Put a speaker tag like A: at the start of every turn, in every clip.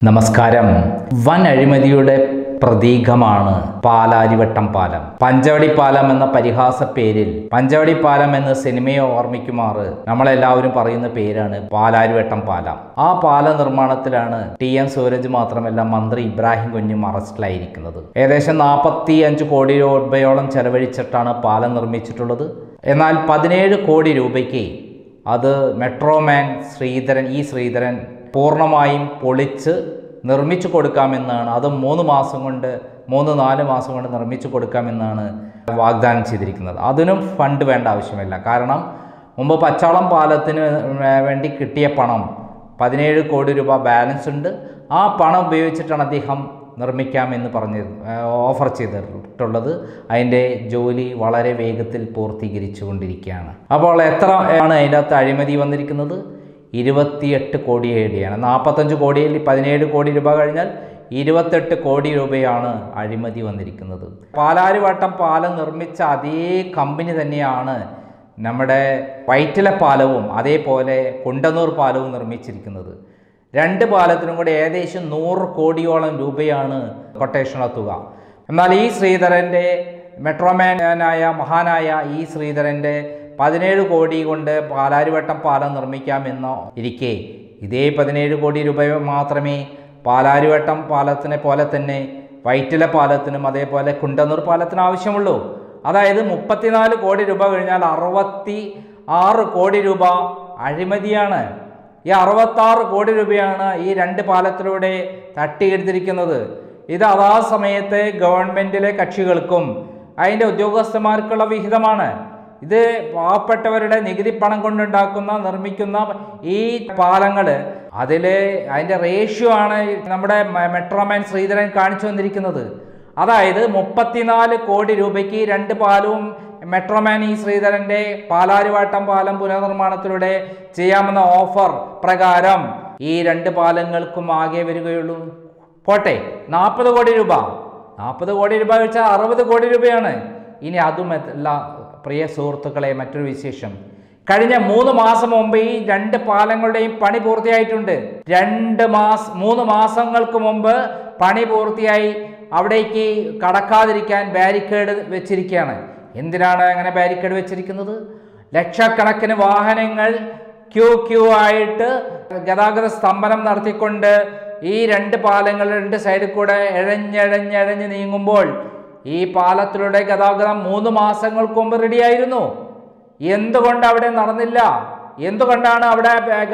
A: നമസ്കാരം. വൻ അഴിമതിയുടെ പ്രതീകമാണ് പാലാരിവട്ടം പാലം. പഞ്ചവടി പാലം എന്ന പരിഹാസ പേരിൽ പഞ്ചവടി പാലം എന്ന സിനിമയെ ഓർമ്മിക്കുമാറ് നമ്മളെല്ലാവരും പറയുന്ന പേരാണ് പാലാരിവട്ടം പാലം. ആ പാല നിർമ്മാണത്തിലാണ് ടി.എൻ. സൂരജ് മാത്രമല്ല മന്ത്രി ഇബ്രാഹിം കുഞ്ഞും അറസ്റ്റിലായിരിക്കുന്നത്. ഏകദേശം 45 കോടി രൂപയോളം ചെലവഴിച്ചിട്ടാണ് പാലം നിർമ്മിച്ചിട്ടുള്ളത്. എന്നാൽ 17 കോടി രൂപയ്ക്ക് അത് മെട്രോമാൻ ശ്രീധരൻ പൂർണ്ണമായും പൊളിച്ച് നിർമ്മിച്ചു കൊടുക്കാമെന്നാണ്, അത് 3-4 മാസം കൊണ്ട് നിർമ്മിച്ചു കൊടുക്കാമെന്നാണ് വാഗ്ദാനം ചെയ്തിരിക്കുന്നത്. അതിനും ഫണ്ട് വേണ്ട ആവശ്യമില്ല. കാരണം മുമ്പ് പച്ചാളം പാലത്തിന് വേണ്ടി കിട്ടിയ പണം 17 കോടി രൂപ ബാലൻസ് ഉണ്ട്. ആ പണം ഉപയോഗിച്ചിട്ടാണ് അദ്ദേഹം നിർമ്മിക്കാമെന്ന് ഓഫർ ചെയ്തിട്ടുള്ളത്. അതിൻ്റെ ജോലി വളരെ വേഗത്തിൽ പൂർത്തീകരിച്ചു കൊണ്ടിരിക്കുകയാണ്. അപ്പോൾ എത്ര ആണ് അതിൻ്റെ അകത്ത് അഴിമതി വന്നിരിക്കുന്നത്? 28 കോടി രൂപയാണ്. 45 കോടിയിൽ 17 കോടി രൂപ കഴിഞ്ഞാൽ 28 കോടി രൂപയാണ് അഴിമതി വന്നിരിക്കുന്നത്. പാലാരിവട്ടം പാലം നിർമ്മിച്ച അതേ കമ്പനി തന്നെയാണ് നമ്മുടെ വൈറ്റില പാലവും അതേപോലെ കുണ്ടന്നൂർ പാലവും നിർമ്മിച്ചിരിക്കുന്നത്. 2 പാലത്തിനും കൂടി ഏകദേശം 100 കോടിയോളം രൂപയാണ് കൊട്ടേഷനുള്ള തുക. എന്നാൽ ഈ ശ്രീധരൻ്റെ മെട്രോമാനായ മഹാനായ ഈ ശ്രീധരൻ്റെ 17 കോടി കൊണ്ട് പാലാരിവട്ടം പാലം നിർമ്മിക്കാമെന്നോ ഇരിക്കെ ഇതേ 17 കോടി രൂപ മാത്രമേ പാലാരിവട്ടം പാലത്തിനെ പോലെ തന്നെ വൈറ്റില പാലത്തിനും അതേപോലെ കുണ്ടന്നൂർ പാലത്തിനും ആവശ്യമുള്ളൂ. അതായത് 34 കോടി രൂപ കഴിഞ്ഞാൽ 66 കോടി രൂപ അഴിമതിയാണ്. ഈ 66 കോടി രൂപയാണ് ഈ 2 പാലത്തിലൂടെ തട്ടിയെടുത്തിരിക്കുന്നത്. ഇത് അതാ സമയത്തെ ഗവൺമെൻറ്റിലെ കക്ഷികൾക്കും അതിൻ്റെ ഉദ്യോഗസ്ഥന്മാർക്കുള്ള വിഹിതമാണ്. ഇത് പാവപ്പെട്ടവരുടെ നികുതി പണം കൊണ്ടുണ്ടാക്കുന്ന നിർമ്മിക്കുന്ന ഈ പാലങ്ങൾ അതിൻ്റെ റേഷ്യോ ആണ് നമ്മുടെ മെട്രോമാൻ ശ്രീധരൻ കാണിച്ചു വന്നിരിക്കുന്നത്. അതായത് 34 കോടി രൂപയ്ക്ക് 2 പാലവും മെട്രോമാൻ ഈ ശ്രീധരൻ്റെ പാലാരിവട്ടം പാലം പുനർനിർമ്മാണത്തിലൂടെ ചെയ്യാമെന്ന ഓഫർ പ്രകാരം ഈ 2 പാലങ്ങൾക്കും ആകെ വരികയുള്ളൂ. പോട്ടെ 40 കോടി രൂപ. 40 കോടി രൂപ വെച്ചാൽ 60 കോടി രൂപയാണ്. ഇനി അതുമല്ല പ്രിയ സുഹൃത്തുക്കളെ, മറ്റൊരു വിശേഷം. കഴിഞ്ഞ 3 മാസം മുമ്പ് ഈ 2 പാലങ്ങളുടെയും പണി പൂർത്തിയായിട്ടുണ്ട്. 3 മാസങ്ങൾക്ക് മുമ്പ് പണി പൂർത്തിയായി. അവിടേക്ക് കടക്കാതിരിക്കാൻ ബാരിക്കേഡ് വെച്ചിരിക്കുകയാണ്. എന്തിനാണ് അങ്ങനെ ബാരിക്കേഡ് വെച്ചിരിക്കുന്നത്? ലക്ഷക്കണക്കിന് വാഹനങ്ങൾ ക്യൂ ആയിട്ട് ഗതാഗത സ്തംഭനം നടത്തിക്കൊണ്ട് ഈ 2 പാലങ്ങൾ 2 സൈഡിൽ കൂടെ എഴഞ്ഞ് നീങ്ങുമ്പോൾ ഈ പാലത്തിലൂടെ ഗതാഗതം 3 മാസങ്ങൾക്ക് മുമ്പ് റെഡിയായിരുന്നു. എന്തുകൊണ്ട് അവിടെ നടന്നില്ല? എന്തുകൊണ്ടാണ് അവിടെ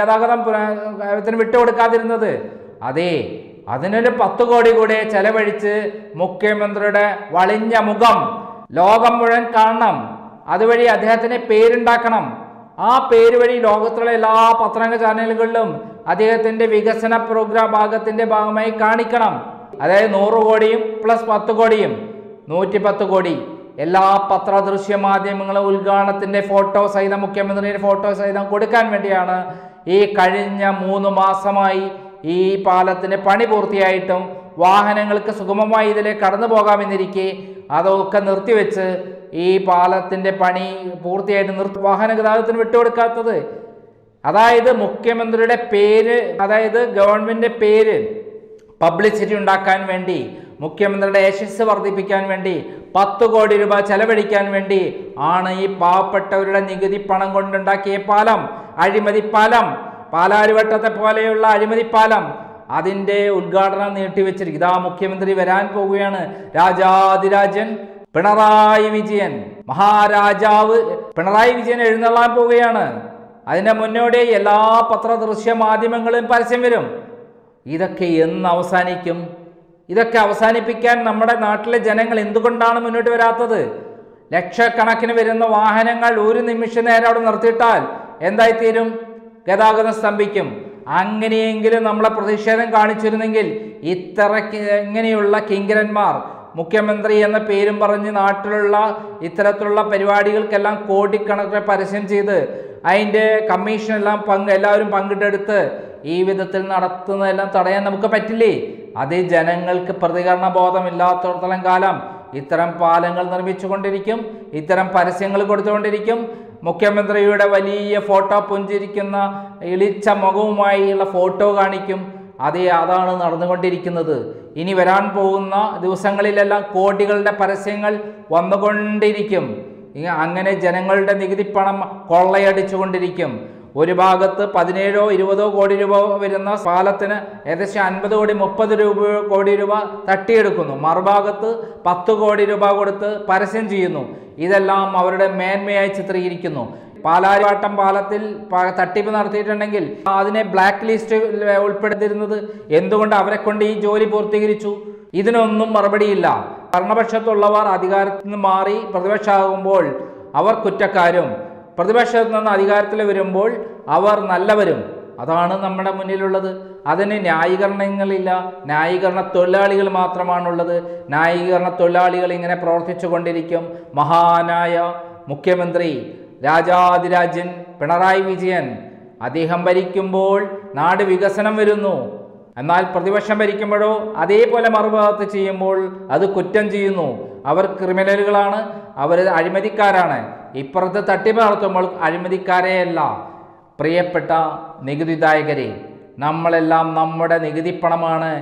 A: ഗതാഗതം വിട്ടുകൊടുക്കാതിരുന്നത്? അതെ, അതിനൊരു 10 കോടി കൂടെ ചെലവഴിച്ച് മുഖ്യമന്ത്രിയുടെ വളിഞ്ഞ മുഖം ലോകം മുഴുവൻ കാണണം. അതുവഴി അദ്ദേഹത്തിന് പേരുണ്ടാക്കണം. ആ പേര് വഴി ലോകത്തുള്ള എല്ലാ പത്രങ്ങൾ ചാനലുകളിലും അദ്ദേഹത്തിൻ്റെ വികസന ഭാഗത്തിൻ്റെ ഭാഗമായി കാണിക്കണം. അതായത് 100 കോടിയും പ്ലസ് 10 കോടിയും 110 കോടി എല്ലാ പത്രദൃശ്യ മാധ്യമങ്ങളും ഉദ്ഘാടനത്തിൻ്റെ ഫോട്ടോ സഹിതം മുഖ്യമന്ത്രിയുടെ ഫോട്ടോ സഹിതം കൊടുക്കാൻ വേണ്ടിയാണ് ഈ കഴിഞ്ഞ 3 മാസമായി ഈ പാലത്തിന് പണി പൂർത്തിയായിട്ടും വാഹനങ്ങൾക്ക് സുഗമമായി ഇതിലേക്ക് കടന്നു പോകാമെന്നിരിക്കെ അതൊക്കെ നിർത്തിവെച്ച് ഈ പാലത്തിൻ്റെ പണി പൂർത്തിയായിട്ട് വാഹന ഗതാഗതത്തിന് വിട്ടുകൊടുക്കാത്തത്. അതായത് മുഖ്യമന്ത്രിയുടെ പേര്, അതായത് ഗവൺമെൻറ്റിൻ്റെ പേര് പബ്ലിസിറ്റി ഉണ്ടാക്കാൻ വേണ്ടി, മുഖ്യമന്ത്രിയുടെ യശസ്സ് വർദ്ധിപ്പിക്കാൻ വേണ്ടി 10 കോടി രൂപ ചെലവഴിക്കാൻ വേണ്ടി ആണ് ഈ പാവപ്പെട്ടവരുടെ നികുതി പണം കൊണ്ടുണ്ടാക്കിയ പാലം, അഴിമതി പാലം, പാലാരിവട്ടത്തെ പോലെയുള്ള അഴിമതി പാലം. അതിൻ്റെ ഉദ്ഘാടനം നീട്ടിവെച്ചിരിക്കും. ഇതാ മുഖ്യമന്ത്രി വരാൻ പോവുകയാണ്. രാജാതിരാജൻ പിണറായി വിജയൻ, മഹാരാജാവ് പിണറായി വിജയൻ എഴുന്നള്ളാൻ പോവുകയാണ്. അതിൻ്റെ മുന്നോടി എല്ലാ പത്രദൃശ്യ മാധ്യമങ്ങളും പരസ്യം വരും. ഇതൊക്കെ എന്ന് അവസാനിക്കും? ഇതൊക്കെ അവസാനിപ്പിക്കാൻ നമ്മുടെ നാട്ടിലെ ജനങ്ങൾ എന്തുകൊണ്ടാണ് മുന്നോട്ട് വരാത്തത്? ലക്ഷക്കണക്കിന് വരുന്ന വാഹനങ്ങൾ ഒരു നിമിഷ നേരം അവിടെ നിർത്തിയിട്ടാൽ എന്തായിത്തീരും? ഗതാഗതം സ്തംഭിക്കും. അങ്ങനെയെങ്കിലും നമ്മളെ പ്രതിഷേധം കാണിച്ചിരുന്നെങ്കിൽ ഇങ്ങനെയുള്ള കിങ്കരന്മാർ മുഖ്യമന്ത്രി എന്ന പേരും പറഞ്ഞ് നാട്ടിലുള്ള ഇത്തരത്തിലുള്ള പരിപാടികൾക്കെല്ലാം കോടിക്കണക്കിന് പരസ്യം ചെയ്ത് അതിൻ്റെ കമ്മീഷനെല്ലാം എല്ലാവരും പങ്കിട്ടെടുത്ത് ഈ വിധത്തിൽ നടത്തുന്നതെല്ലാം തടയാൻ നമുക്ക് പറ്റില്ലേ? അത് ജനങ്ങൾക്ക് പ്രതികരണ ബോധമില്ലാത്തടത്തോളം കാലം ഇത്തരം പാലങ്ങൾ നിർമ്മിച്ചുകൊണ്ടിരിക്കും, ഇത്തരം പരസ്യങ്ങൾ കൊടുത്തുകൊണ്ടിരിക്കും. മുഖ്യമന്ത്രിയുടെ വലിയ ഫോട്ടോ പുഞ്ചിരിക്കുന്ന ഇളിച്ച മുഖവുമായുള്ള ഫോട്ടോ കാണിക്കും. അതാണ് നടന്നുകൊണ്ടിരിക്കുന്നത്. ഇനി വരാൻ പോകുന്ന ദിവസങ്ങളിലെല്ലാം കോടികളുടെ പരസ്യങ്ങൾ വന്നുകൊണ്ടിരിക്കും. അങ്ങനെ ജനങ്ങളുടെ നികുതി പണം കൊള്ളയടിച്ചുകൊണ്ടിരിക്കും. ഒരു ഭാഗത്ത് 17-20 കോടി രൂപ വരുന്ന പാലത്തിന് ഏകദേശം 50 കോടി 30 കോടി രൂപ തട്ടിയെടുക്കുന്നു. മറുഭാഗത്ത് 10 കോടി രൂപ കൊടുത്ത് പരസ്യം ചെയ്യുന്നു. ഇതെല്ലാം അവരുടെ മേന്മയായി ചിത്രീകരിക്കുന്നു. പാലാരിവട്ടം പാലത്തിൽ തട്ടിപ്പ് നടത്തിയിട്ടുണ്ടെങ്കിൽ അതിനെ ബ്ലാക്ക് ലിസ്റ്റ് ഉൾപ്പെടുത്തിയിരുന്നത് എന്തുകൊണ്ട് അവരെ കൊണ്ട് ഈ ജോലി പൂർത്തീകരിച്ചു? ഇതിനൊന്നും മറുപടിയില്ല. ഭരണപക്ഷത്തുള്ളവർ അധികാരത്തിൽ നിന്ന് മാറി പ്രതിപക്ഷമാകുമ്പോൾ അവർ കുറ്റക്കാരും, പ്രതിപക്ഷത്ത് നിന്ന് അധികാരത്തിൽ വരുമ്പോൾ അവർ നല്ലവരും. അതാണ് നമ്മുടെ മുന്നിലുള്ളത്. അതിന് ന്യായീകരണങ്ങളില്ല. ന്യായീകരണ തൊഴിലാളികൾ മാത്രമാണുള്ളത്. ന്യായീകരണ തൊഴിലാളികൾ ഇങ്ങനെ പ്രവർത്തിച്ചു കൊണ്ടിരിക്കും. മഹാനായ മുഖ്യമന്ത്രി രാജാതിരാജൻ പിണറായി വിജയൻ, അദ്ദേഹം ഭരിക്കുമ്പോൾ നാട് വികസനം വരുന്നു. എന്നാൽ പ്രതിപക്ഷം ഭരിക്കുമ്പോഴോ അതേപോലെ മറുഭാഗത്ത് ചെയ്യുമ്പോൾ അത് കുറ്റം ചെയ്യുന്നു. അവർ ക്രിമിനലുകളാണ്, അവർ അഴിമതിക്കാരാണ്. ഇപ്പുറത്ത് തട്ടിപ്പ് നടത്തുമ്പോൾ അഴിമതിക്കാരെയല്ല. പ്രിയപ്പെട്ട നികുതിദായകരെ, നമ്മളെല്ലാം നമ്മുടെ നികുതി പണമാണ്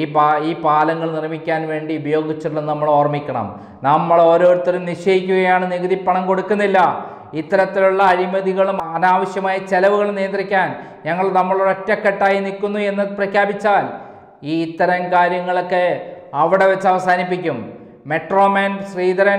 A: ഈ പാലങ്ങൾ നിർമ്മിക്കാൻ വേണ്ടി ഉപയോഗിച്ചിട്ടുള്ളത് നമ്മൾ ഓർമ്മിക്കണം. നമ്മൾ ഓരോരുത്തരും നിശ്ചയിക്കുകയാണ് നികുതി പണം കൊടുക്കുന്നില്ല. ഇത്തരത്തിലുള്ള അഴിമതികളും അനാവശ്യമായ ചെലവുകൾ നിയന്ത്രിക്കാൻ നമ്മൾ ഒറ്റക്കെട്ടായി നിൽക്കുന്നു എന്ന് പ്രഖ്യാപിച്ചാൽ ഇത്തരം കാര്യങ്ങളൊക്കെ അവിടെ വെച്ച് അവസാനിപ്പിക്കും. മെട്രോമാൻ ശ്രീധരൻ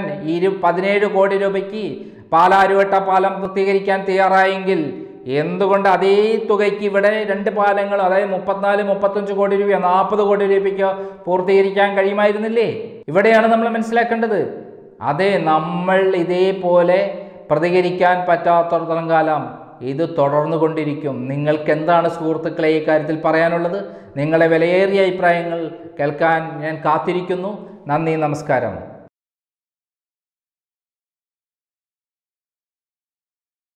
A: 17 കോടി രൂപയ്ക്ക് പാലാരിവട്ട പാലം പൂർത്തീകരിക്കാൻ തയ്യാറായെങ്കിൽ എന്തുകൊണ്ട് അതേ തുകയ്ക്ക് ഇവിടെ 2 പാലങ്ങൾ, അതായത് 34-35 കോടി രൂപ 40 കോടി രൂപയ്ക്ക് പൂർത്തീകരിക്കാൻ കഴിയുമായിരുന്നില്ലേ? ഇവിടെയാണ് നമ്മൾ മനസ്സിലാക്കേണ്ടത്. അതെ, നമ്മൾ ഇതേപോലെ പ്രതികരിക്കാൻ പറ്റാത്തടത്തോളം കാലം ഇത് തുടർന്നു കൊണ്ടിരിക്കും. നിങ്ങൾക്ക് എന്താണ് സുഹൃത്തുക്കളെ ഈ കാര്യത്തിൽ പറയാനുള്ളത്? നിങ്ങളെ വിലയേറിയ അഭിപ്രായങ്ങൾ കേൾക്കാൻ ഞാൻ കാത്തിരിക്കുന്നു. നന്ദി, നമസ്കാരം.